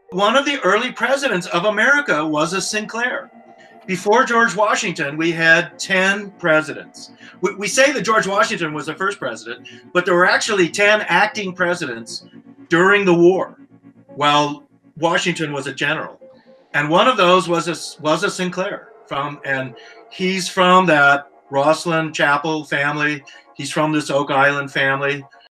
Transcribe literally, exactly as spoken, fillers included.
One of the early presidents of America was a Sinclair. Before George Washington, we had ten presidents. We, we say that George Washington was the first president, but there were actually ten acting presidents during the war while Washington was a general. And one of those was a, was a Sinclair from, and he's from that Rosslyn Chapel family. He's from this Oak Island family.